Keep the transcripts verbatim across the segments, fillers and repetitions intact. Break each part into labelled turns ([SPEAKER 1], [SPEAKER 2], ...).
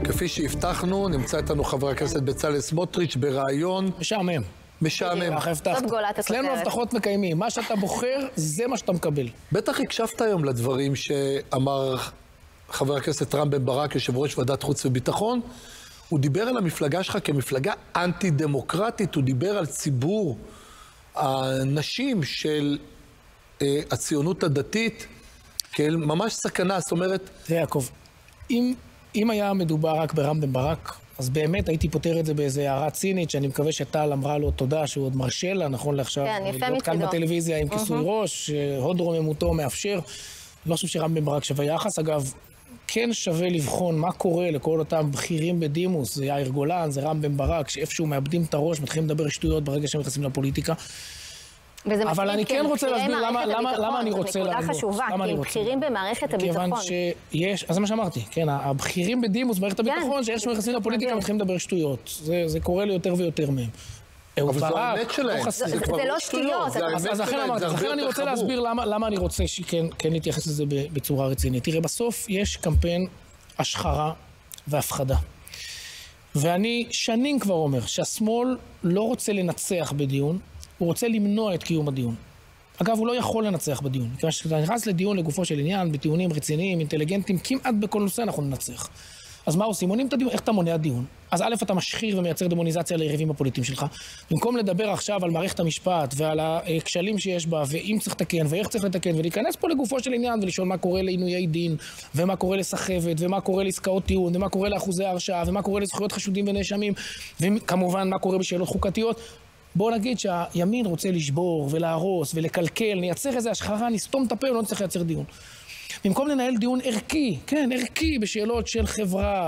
[SPEAKER 1] כפי שהבטחנו, נמצא איתנו חבר הכנסת בצלאל סמוטריץ' ברעיון
[SPEAKER 2] משעמם.
[SPEAKER 1] משעמם.
[SPEAKER 3] זאת גולת
[SPEAKER 2] אצלנו
[SPEAKER 3] הכותרת.
[SPEAKER 2] הבטחות מקיימים. מה שאתה בוחר, זה מה שאתה מקבל.
[SPEAKER 1] בטח הקשבת היום לדברים שאמר חבר הכנסת רם בן ברק, יושב ראש ועדת חוץ וביטחון. הוא דיבר על המפלגה שלך כמפלגה אנטי-דמוקרטית, הוא דיבר על ציבור הנשים של אה, הציונות הדתית, כאל ממש סכנה, זאת אומרת...
[SPEAKER 2] תראה, יעקב, אם, אם היה מדובר רק ברם בן ברק, אז באמת הייתי פותר את זה באיזו הערה צינית, שאני מקווה שטל אמרה לו תודה שהוא עוד מרשה לה, נכון לעכשיו,
[SPEAKER 3] כן, יפה
[SPEAKER 2] להיות כאן
[SPEAKER 3] מצידו.
[SPEAKER 2] בטלוויזיה עם כיסוי ראש, הוד רוממותו מאפשר. אני לא חושב שרם בן ברק שווה יחס. אגב, כן שווה לבחון מה קורה לכל אותם בכירים בדימוס, זה יאיר גולן, זה רם בן ברק, שאיפשהו מאבדים את הראש, מתחילים לדבר שטויות ברגע שהם נכנסים לפוליטיקה. אבל אני כן רוצה להסביר למה, למה, למה אני רוצה לענות.
[SPEAKER 3] זו נקודה חשובה, כי הם בכירים במערכת הביטחון.
[SPEAKER 2] כיוון שיש, אז זה מה שאמרתי, כן, הבכירים בדימוס במערכת הביטחון, שיש שהם נכנסים לפוליטיקה, מתחילים לדבר שטויות. זה, זה קורה לי יותר ויותר מהם.
[SPEAKER 1] אבל זו האמת שלהם.
[SPEAKER 3] זה לא שטויות.
[SPEAKER 2] אז לכן אמרתי, לכן אני רוצה להסביר למה אני רוצה שכן להתייחס לזה בצורה רצינית. תראה, בסוף יש קמפיין השחרה והפחדה. ואני שנים כבר אומר שהשמאל לא רוצה לנצח בדיון, הוא רוצה למנוע את קיום הדיון. אגב, הוא לא יכול לנצח בדיון. כיוון שאתה נכנס לדיון לגופו של עניין, בטיעונים רציניים, אינטליגנטיים, כמעט בכל נושא אנחנו ננצח. אז מה עושים? מונעים את הדיון. איך אתה מונע דיון? אז א', אתה משחיר ומייצר דמוניזציה ליריבים הפוליטיים שלך. במקום לדבר עכשיו על מערכת המשפט ועל הכשלים שיש בה, ואם צריך לתקן ואיך צריך לתקן, ולהיכנס פה לגופו של עניין ולשאול מה קורה לעינויי דין, ומה קורה לסחבת, ומה קורה לעסקאות טיעון, ומה קורה לאחוזי הרשעה, ומה קורה לזכויות חשודים ונאשמים, וכמובן מה קורה בשאלות חוקתיות. בואו נגיד שהימין רוצה לשבור ולהרוס ולקלקל, נייצר איזה השחרה, נסתום את הפה ולא נצטרך לייצר דיון. במקום לנהל דיון ערכי, כן, ערכי בשאלות של חברה,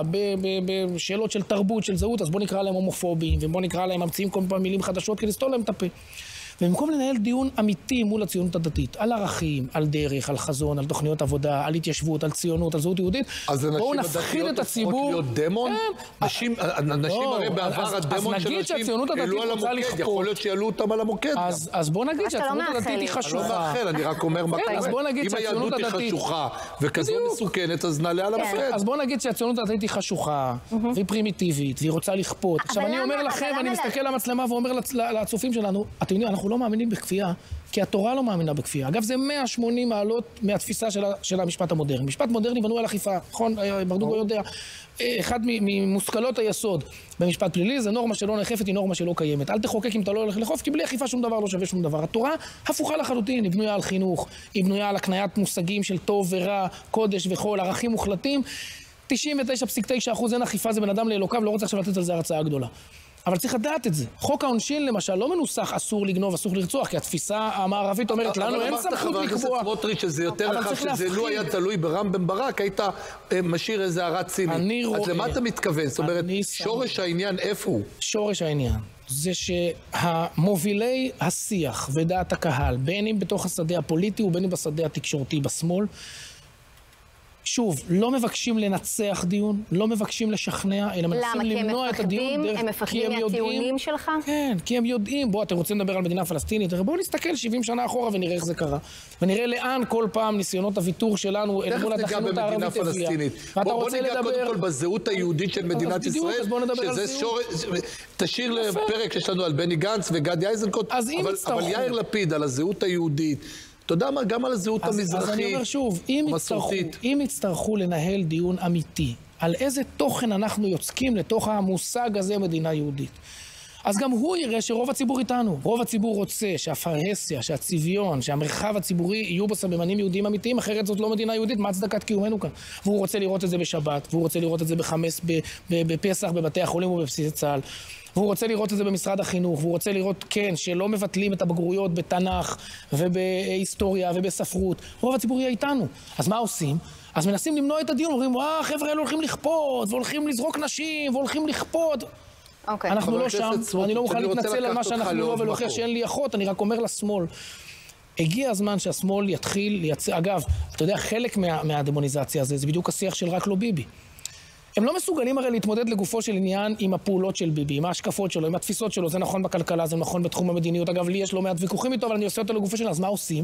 [SPEAKER 2] בשאלות של תרבות, של זהות, אז בואו נקרא להם הומופובים, ובואו נקרא להם ממציאים כל פעם מילים חדשות כדי לסתום להם את הפה. ובמקום לנהל דיון אמיתי מול הציונות הדתית, על ערכים, על דרך, על חזון, על תוכניות עבודה, על התיישבות, על ציונות, על זהות יהודית, בואו נפחיד את הציבור.
[SPEAKER 1] אז נשים דמון? נשים הרי בעבר הדמון של נשים העלו על המוקד, יכול להיות שיעלו אותם על המוקד.
[SPEAKER 2] אז בואו נגיד שהציונות הדתית היא חשוכה.
[SPEAKER 1] אני רק אומר מה קורה. אם היהדות היא חשוכה וכזו מסוכנת, אז נעלה על המוקד.
[SPEAKER 2] אז בואו נגיד שהציונות הדתית היא חשוכה, והיא פרימיטיבית, והיא רוצה לכפות. עכשיו אני אומר לכם, ואני מסתכל למצלמה ואומר לצופים שלנו, אתם יודעים, אנחנו לא מאמינים בכפייה, כי התורה לא מאמינה בכפייה. אגב, זה מאה ושמונים מעלות מהתפיסה של, של המשפט המודרני. משפט מודרני בנוי על אכיפה, נכון? ברדוגו יודע. אחד ממושכלות היסוד במשפט פלילי, זה נורמה שלא נאכפת, היא נורמה שלא קיימת. אל תחוקק אם אתה לא הולך לחוף, כי בלי אכיפה שום דבר לא שווה שום דבר. התורה הפוכה לחלוטין, היא בנויה על חינוך, היא בנויה על הקניית מושגים של טוב ורע, קודש וחול, ערכים מוחלטים. תשעים ותשע נקודה תשע אחוז אין אכיפה, זה בן אדם לאלוקיו, לא רוצה עכשיו לתת על זה הרצאה גדולה. אבל צריך לדעת את זה. חוק העונשין, למשל, לא מנוסח אסור לגנוב, אסור לרצוח, כי התפיסה המערבית אומרת לנו, אין סמכות לקבוע.
[SPEAKER 1] אבל אמרת חבר הכנסת סמוטריץ' שזה יותר רחב, שזה לא היה תלוי ברם בן ברק, היית משאיר איזה הערה צינית. אז למה אתה מתכוון? זאת אומרת, שורש העניין איפה הוא?
[SPEAKER 2] שורש העניין זה שהמובילי השיח ודעת הקהל, בין אם בתוך השדה הפוליטי ובין אם בשדה התקשורתי בשמאל, שוב, לא מבקשים לנצח דיון, לא מבקשים לשכנע, אלא מנסים למנוע את הדיון דרך...
[SPEAKER 3] למה? כי הם מפחדים מהטיעונים שלך?
[SPEAKER 2] כן, כי הם יודעים, בואו, אתם רוצים לדבר על מדינה פלסטינית, בואו נסתכל שבעים שנה אחורה ונראה איך זה קרה. ונראה לאן כל פעם ניסיונות הוויתור שלנו אל מול הדחיינות הערבית הביאה.
[SPEAKER 1] בואו ניגע קודם כל בזהות היהודית של מדינת ישראל, שזה שורש... תשאיר לפרק שיש לנו על בני גנץ וגדי איזנקוט, אבל יאיר לפיד על הזהות היהודית. אתה יודע מה, גם על הזהות המזרחית,
[SPEAKER 2] אז אני אומר שוב, אם יצטרכו, אם יצטרכו לנהל דיון אמיתי, על איזה תוכן אנחנו יוצקים לתוך המושג הזה מדינה יהודית, אז גם הוא יראה שרוב הציבור איתנו. רוב הציבור רוצה שהפרהסיה, שהצביון, שהמרחב הציבורי יהיו בו סממנים יהודיים אמיתיים, אחרת זאת לא מדינה יהודית, מה הצדקת קיומנו כאן? והוא רוצה לראות את זה בשבת, והוא רוצה לראות את זה בחמש, בפסח, בבתי החולים ובבסיסי צה"ל. והוא רוצה לראות את זה במשרד החינוך, והוא רוצה לראות, כן, שלא מבטלים את הבגרויות בתנ"ך ובהיסטוריה ובספרות. רוב הציבור יהיה איתנו. אז מה עושים? אז מנסים למנוע את הדיון, אומרים, וואה, חבר'ה, אלה הולכים לכפות, והולכים לזרוק נשים, והולכים לכפות.
[SPEAKER 3] אוקיי.
[SPEAKER 2] אנחנו לא שם, אני לא מוכן להתנצל על מה שאנחנו לא, ולהוכיח שאין לי אחות, אני רק אומר לשמאל. הגיע הזמן שהשמאל יתחיל לייצר, אגב, אתה יודע, חלק מה, מהדמוניזציה הזה, זה בדיוק השיח של רק לא ביבי. הם לא מסוגלים הרי להתמודד לגופו של עניין עם הפעולות של ביבי, עם ההשקפות שלו, עם התפיסות שלו, זה נכון בכלכלה, זה נכון בתחום המדיניות. אגב, לי יש לא מעט ויכוחים איתו, אבל אני עושה אותו לגופו של עניין, אז מה עושים?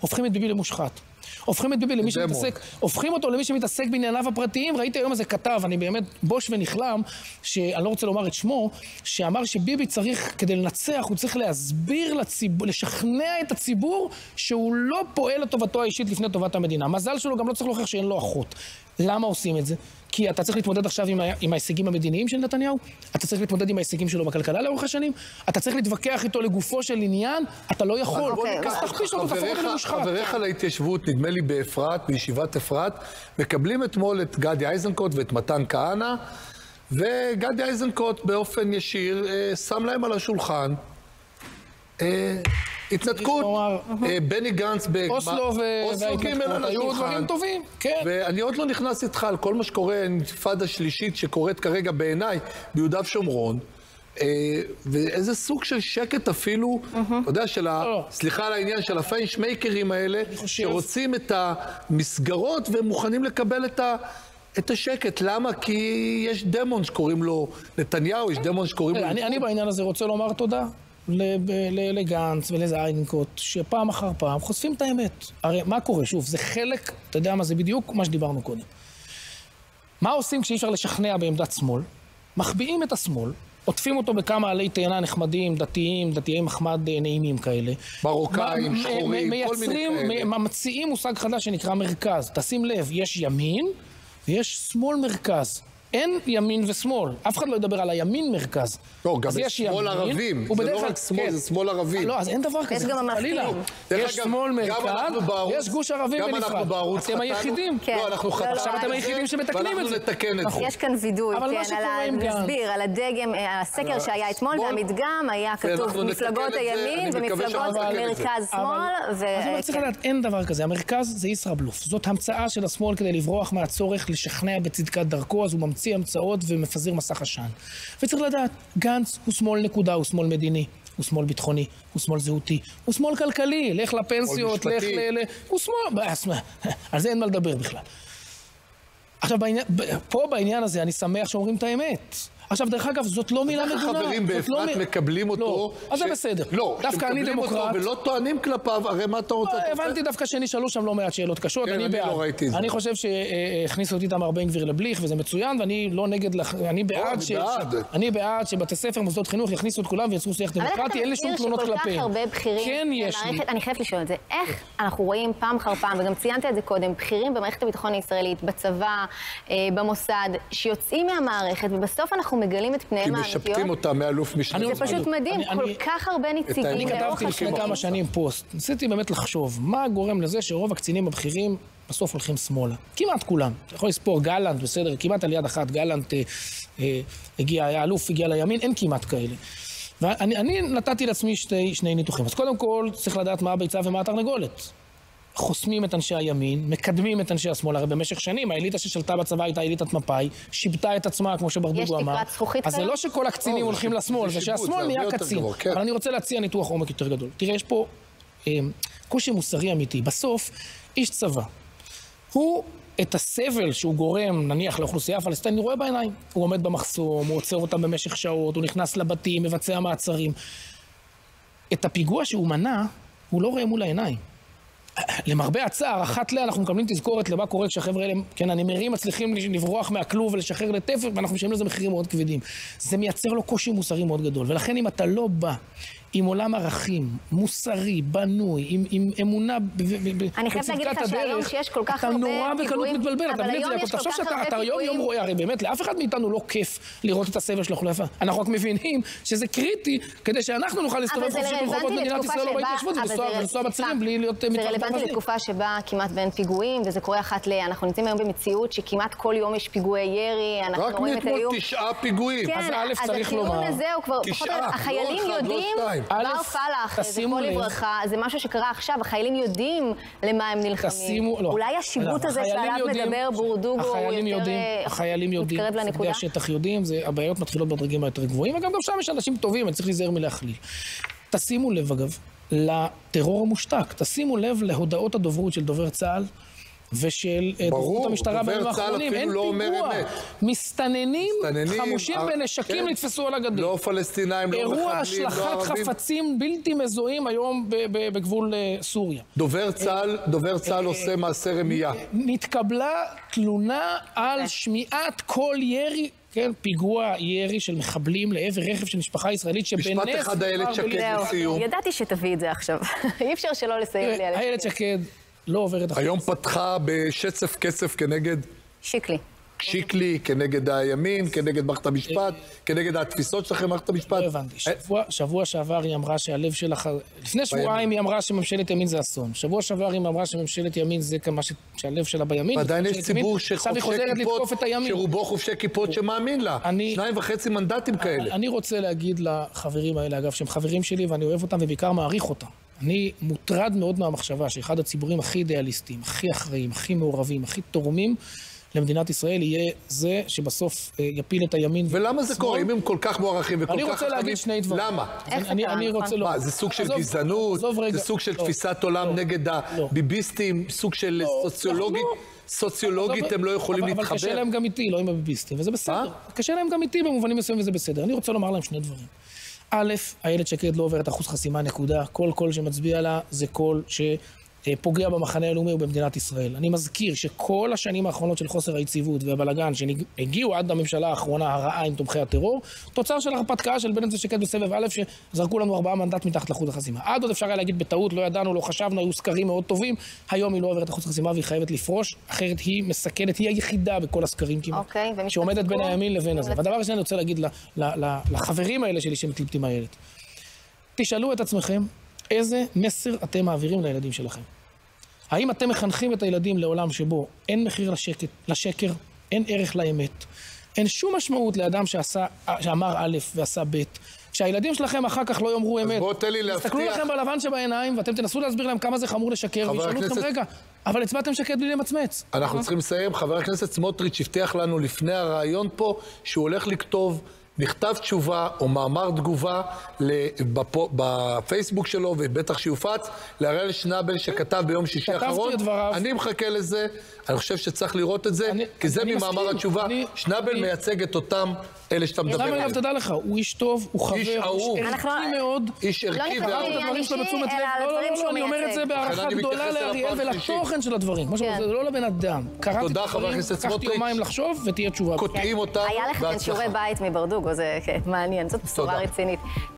[SPEAKER 2] הופכים את ביבי למושחת. הופכים את ביבי למי שמתעסק, הופכים אותו למי שמתעסק בענייניו הפרטיים. ראיתי היום איזה כתב, אני באמת בוש ונכלם, שאני לא רוצה לומר את שמו, שאמר שביבי צריך, כדי לנצח, הוא צריך להסביר לציבור, לשכנע את הציבור שהוא לא פועל לטובתו האישית לפני טובת המדינה. מזל שלו גם לא צריך להוכיח שאין לו אחות. למה עושים את זה? כי אתה צריך להתמודד עכשיו עם, ה... עם ההישגים המדיניים של נתניהו, אתה צריך להתמודד עם ההישגים שלו בכלכלה לאורך השנים, אתה צריך להתווכח איתו לגופו של עניין, אתה לא יכול. אז תכפיש אותו, תפוך אותו למושחת.
[SPEAKER 1] חבריך להתיישבות, נדמה לי באפרת, בישיבת אפרת, מקבלים אתמול את גדי איזנקוט ואת מתן כהנא, וגדי איזנקוט באופן ישיר שם להם על השולחן התנתקות, בני גנץ,
[SPEAKER 2] אוסלו וההתנתקות, היו דברים טובים, כן.
[SPEAKER 1] ואני עוד לא נכנס איתך על כל מה שקורה, האינתיפאדה השלישית שקורית כרגע בעיניי ביהודה ושומרון, ואיזה סוג של שקט אפילו, אתה יודע, סליחה על העניין של הפיינשמייקרים האלה, שרוצים את המסגרות והם מוכנים לקבל את ה... את השקט. למה? כי יש דמון שקוראים לו נתניהו, יש דמון שקוראים לו...
[SPEAKER 2] אני בעניין הזה רוצה לומר תודה לגנץ ולזיינקוט, שפעם אחר פעם חושפים את האמת. הרי מה קורה? שוב, זה חלק, אתה יודע מה, זה בדיוק מה שדיברנו קודם. מה עושים כשאי אפשר לשכנע בעמדת שמאל? מחביאים את השמאל, עוטפים אותו בכמה עלי תאנה נחמדים, דתיים, דתיי מחמד נעימים כאלה.
[SPEAKER 1] מרוקאים, שחורים, כל מיני כאלה.
[SPEAKER 2] ממציאים מושג חדש שנקרא מרכז. תשים לב, יש ימין ויש שמאל מרכז. אין ימין ושמאל. אף אחד לא ידבר על הימין מרכז.
[SPEAKER 1] לא, גם יש שמאל ערבים. זה לא רק שמאל, זה שמאל ערבים.
[SPEAKER 2] לא, אז אין דבר כזה.
[SPEAKER 3] יש גם המחלימים.
[SPEAKER 2] יש שמאל מרכז, יש גוש ערבים בנפרד.
[SPEAKER 1] גם אנחנו בערוץ
[SPEAKER 2] אתם היחידים.
[SPEAKER 1] לא, אנחנו חתנו.
[SPEAKER 2] עכשיו אתם היחידים שמתקנים את זה.
[SPEAKER 1] ואנחנו נתקן את זה.
[SPEAKER 3] יש כאן וידוי, כן, להסביר, על הדגם, הסקר שהיה אתמול, והמדגם היה כתוב מפלגות הימין ומפלגות מרכז-שמאל.
[SPEAKER 2] אז אני צריך לדעת, אין דבר כזה. המרכז זה ישראבלוף. זאת המצאה של השמאל כדי לברוח מהצורך לשכנע בצדקת דרכו, אז הוא ממציא המצאות ומפזר מסך עשן. וצריך לדעת, גנץ הוא שמאל נקודה, הוא שמאל מדיני, הוא שמאל ביטחוני, הוא שמאל זהותי, הוא שמאל כלכלי, לך לפנסיות, לך ל... הוא שמאל, על זה אין מה לדבר בכלל. עכשיו, פה בעניין הזה אני שמח שאומרים את האמת. עכשיו, דרך אגב, זאת לא מילה מגונה.
[SPEAKER 1] חברים באפרת מקבלים אותו...
[SPEAKER 2] לא, אז זה בסדר.
[SPEAKER 1] לא,
[SPEAKER 2] דווקא אני דמוקרט.
[SPEAKER 1] שמקבלים אותו ולא טוענים כלפיו, הרי מה אתה רוצה?
[SPEAKER 2] הבנתי דווקא שנשאלו שם לא מעט שאלות קשות, אני בעד.
[SPEAKER 1] לא ראיתי את זה.
[SPEAKER 2] אני חושב שהכניסו אותי איתמר בן גביר לבליך, וזה מצוין, ואני לא נגד... אני בעד ש... אני בעד שבתי ספר, מוסדות חינוך, יכניסו את כולם ויצרו שיח דמוקרטי, אין לי שום תלונות כלפיהם. כן, יש לי.
[SPEAKER 3] אני חייבת לשאול את זה. איך אנחנו רואים פעם אחר פעם, וגם ציינת את זה קודם, בכירים במערכת הביטחון הישראלית, בצבא, במוסד, שיוצאים מהמערכת, ובסוף אנחנו מגלים את פניהם האמיתיות.
[SPEAKER 1] משפטים אותה מאלוף משנה.
[SPEAKER 3] זה פשוט מדהים, כל כך הרבה נציגים.
[SPEAKER 2] אני כתבתי לפני כמה שנים פוסט. ניסיתי באמת לחשוב, מה גורם לזה שרוב הקצינים הבכירים בסוף הולכים שמאלה? כמעט כולם. אתה יכול לספור גלנט, בסדר, כמעט על יד אחת, גלנט הגיע, היה אלוף, הגיע לימין, אין כמעט כאלה. ואני נתתי לעצמי שני ניתוחים. אז קודם כל, צריך לדעת מה הביצה ומה התרנגולת. חוסמים את אנשי הימין, מקדמים את אנשי השמאל, הרי במשך שנים האליטה ששלטה בצבא הייתה אליטת מפאי, שיבטה את עצמה, כמו שברדוגו אמר. אז זה לא שכל הקצינים הולכים לשמאל, זה שהשמאל נהיה קצין. אבל אני רוצה להציע ניתוח עומק יותר גדול. תראה, יש פה קושי מוסרי אמיתי. בסוף, איש צבא, הוא את הסבל שהוא גורם, נניח לאוכלוסייה הפלסטינית, אני רואה בעיניים. הוא עומד במחסום, הוא עוצר אותם במשך שעות, הוא נכנס לבתים, מבצע מעצרים. את הפיגוע שהוא מנע, הוא לא רואה מול העיניים. למרבה הצער, אחת לה אנחנו מקבלים תזכורת למה קורה כשהחבר'ה האלה, כן, הנמרים מצליחים לברוח מהכלוב ולשחרר לתפר, ואנחנו משלמים לזה מחירים מאוד כבדים. זה מייצר לו קושי מוסרי מאוד גדול, ולכן אם אתה לא בא עם עולם ערכים, מוסרי, בנוי, עם, עם אמונה בצדקת הדרך, אתה נורא בקלות מתבלבל, אתה מבין את זה, אתה חושב שאתה היום יום רואה, הרי באמת, לאף אחד מאיתנו לא כיף לראות את הסבל של החולפה. אנחנו רק מבינים שזה קריטי, כדי שאנחנו נוכל להסתובב חופשי ברחובות מדינת ישראל או בהתיישבות, ולנסוע בצירים בלי להיות מתחת.
[SPEAKER 3] זה רלוונטי לתקופה שבה כמעט ואין פיגועים, וזה קורה אחת ל... אנחנו נמצאים היום במציאות שכמעט כל יום יש פיגועי ירי, אנחנו רואים את האיום.
[SPEAKER 1] רק תשעה פיגועים.
[SPEAKER 3] כן, אז הטיעון הזה הוא כבר, החיילים יודעים, בר פלח, זכרו לברכה, זה משהו שקרה עכשיו, החיילים יודעים למה הם נלחמים. אולי השיבוט הזה שעליו מדבר ברדוגו הוא יותר מתקרב לנקודה?
[SPEAKER 2] מפקדי השטח יודעים, הבעיות מתחילות בדרגים היותר גבוהים, וגם שם יש אנשים טובים, אני צריך להיזהר מלהכליל. תשימו לב, אגב, לטרור המושתק. תשימו לב להודעות הדוברות של דובר צה"ל ושל דוברות המשטרה בימים האחרונים. אין פיגוע. מסתננים חמושים בנשקים נתפסו על הגדר.
[SPEAKER 1] לא פלסטינאים, לא מחבלים, לא ערבים.
[SPEAKER 2] אירוע השלכת חפצים בלתי מזוהים היום בגבול סוריה.
[SPEAKER 1] דובר צה"ל, דובר צה"ל עושה מעשה רמייה.
[SPEAKER 2] נתקבלה תלונה על שמיעת כל ירי, כן, פיגוע ירי של מחבלים לעבר רכב של משפחה ישראלית שבנס...
[SPEAKER 1] משפט אחד, איילת שקד לסיום.
[SPEAKER 3] ידעתי שתביא את זה עכשיו. אי אפשר שלא לסיים לי.
[SPEAKER 2] איילת שקד לא עוברת אחרי...
[SPEAKER 1] היום פתחה בשצף כסף כנגד...
[SPEAKER 3] שיקלי.
[SPEAKER 1] שיקלי, כנגד הימין, כנגד מערכת המשפט, כנגד התפיסות שלכם מערכת המשפט.
[SPEAKER 2] לא הבנתי. שבוע שעבר היא אמרה שהלב שלך... לפני שבועיים היא אמרה שממשלת ימין זה אסון. שבוע שעבר היא אמרה שממשלת ימין זה כמה שהלב שלה בימין.
[SPEAKER 1] ועדיין יש ציבור שחובשי כיפות, שרובו חובשי כיפות שמאמין לה. שניים וחצי מנדטים כאלה.
[SPEAKER 2] אני רוצה להגיד לחברים האלה, אגב, שהם חברים שלי ואני אוהב אותם ובעיקר מעריך אותם. אני מוטרד מאוד מהמחשבה שאחד הציבורים הכי אידיאליסטיים, הכי אחראיים, הכי מעורבים, הכי תורמים למדינת ישראל יהיה זה שבסוף יפיל את הימין.
[SPEAKER 1] ולמה זה קורה? אם הם כל כך מוערכים וכל כך
[SPEAKER 2] חכמים, אני רוצה להגיד שני דברים.
[SPEAKER 1] למה?
[SPEAKER 2] אני רוצה לא.
[SPEAKER 1] מה, זה סוג של גזענות? זה סוג של תפיסת עולם נגד הביביסטים? סוג של סוציולוגית? סוציולוגית הם לא יכולים להתחבר?
[SPEAKER 2] אבל קשה להם גם איתי, לא עם הביביסטים, וזה בסדר. קשה להם גם איתי במובנים מסוימים וזה בסדר. אני רוצה לומר להם שני דברים. א', איילת שקד לא עוברת אחוז חסימה, נקודה. כל קול שמצביע לה זה קול שפוגע במחנה הלאומי ובמדינת ישראל. אני מזכיר שכל השנים האחרונות של חוסר היציבות והבלגן שהגיעו עד לממשלה האחרונה הרעה עם תומכי הטרור, תוצר של הרפתקה של בנט ושקד בסבב א' שזרקו לנו ארבעה מנדט מתחת לאחוז החסימה. עד עוד אפשר היה להגיד בטעות, לא ידענו, לא חשבנו, היו סקרים מאוד טובים. היום היא לא עוברת אחוז חסימה והיא חייבת לפרוש, אחרת היא מסכנת, היא היחידה בכל הסקרים כמעט,
[SPEAKER 3] okay,
[SPEAKER 2] שעומדת בין הימין לבין הזה. והדבר השני אני רוצה להגיד לחברים האלה שלי שמתלבטים הילד. תשאלו את עצמכם איזה מסר אתם מעבירים לילדים שלכם. האם אתם מחנכים את הילדים לעולם שבו אין מחיר לשקט, לשקר, אין ערך לאמת, אין שום משמעות לאדם שעשה, שאמר א' ועשה ב', שהילדים שלכם אחר כך לא יאמרו אמת.
[SPEAKER 1] בוא תן לי להבטיח.
[SPEAKER 2] תסתכלו לכם בלבן שבעיניים ואתם תנסו להסביר להם כמה זה חמור לשקר, וישאלו אתכם רגע, אבל הצבעתם שקט בלי למצמץ.
[SPEAKER 1] אנחנו צריכים לסיים. חבר הכנסת סמוטריץ' הבטיח לנו לפני הרעיון פה שהוא הולך לכתוב מכתב תשובה או מאמר תגובה בפייסבוק שלו, ובטח שיופץ, להראל שנבל שכתב ביום שישי האחרון. אני מחכה לזה, אני חושב שצריך לראות את זה, כי זה ממאמר התשובה. שנבל מייצג את אותם אלה שאתה מדבר עליהם.
[SPEAKER 2] שנבל, תדע לך, הוא איש טוב, הוא חבר,
[SPEAKER 1] איש אהוב,
[SPEAKER 2] איש ערכי מאוד.
[SPEAKER 1] איש ערכי
[SPEAKER 3] ואהוב.
[SPEAKER 2] לא הדברים שלו בתשומת לב, לא, לא, לא, אני אומר את זה בהערכה גדולה לאריאל ולתוכן של הדברים. זה לא לבן אדם. קראתי את הדברים, לקחתי יומיים לחשוב ותהיה תשובה.
[SPEAKER 1] קוטעים אותם.
[SPEAKER 3] היה לך כאן שיעורי בית מברדוגו, זה מעניין, זאת בשורה רצינית.